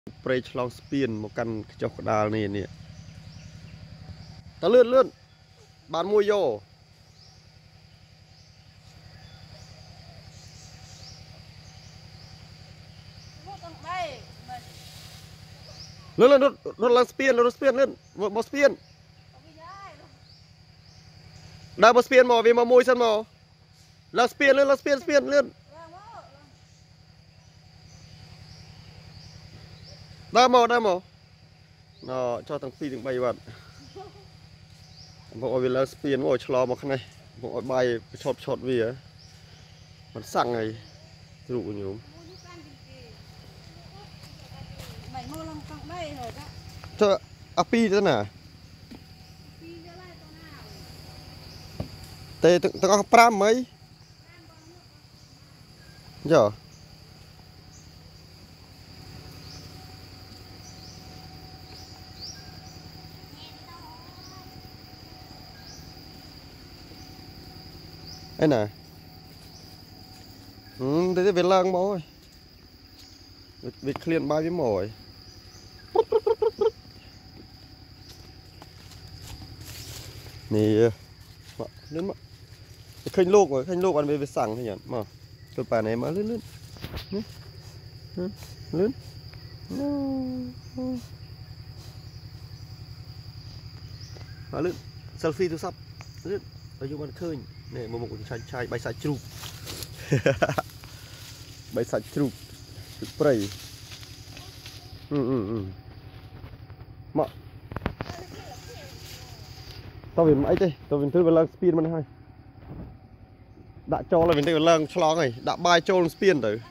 spray long spin một căn chọc đào này nè ta lướn lướn bán mua vô lướn lướn lướn long spin lướn một spin đào một spin mò vì mà môi sân mò long spin lướn đào mò nó cho thằng phi đừng bay bạn bộ vì là spin bộ chlo một cái này bộ bay chọt vì áมันสั่งไงรูอยู่เธออาปีเจ้าน่ะแต่ต้องเอาปรามไหมเจ้าไอ้น่ะthế về lang bó về clean bay với mồi nè lên mà khinh lục ăn về sẵn thôi nhỉ mà tôi bà này mà lướn mà lướn selfie tôi sắp lướn ở dưới bàn khơi này một chai bay sạch chụp bay sạch chụp spray mà tao về máy đây tao về thứ về lăng spin mà này đã cho là về đây là lăng chlong này đã bay cho spin rồi